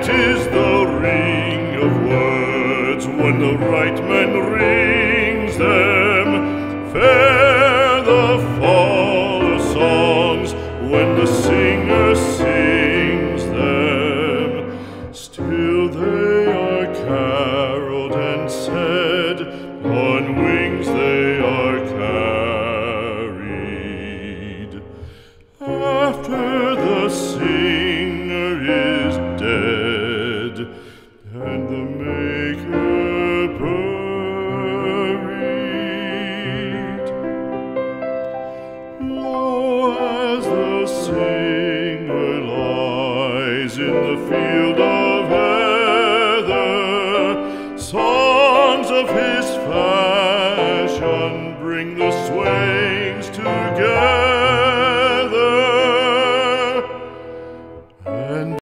Sweet is the ring of words when the right man rings them. Fair the fall of songs when the singer sings them. Still they are caroled and said, on wings they are carried. After the singer is dead and the maker buried, lo, as the singer lies in the field of heather, songs of his fashion bring the swains together. And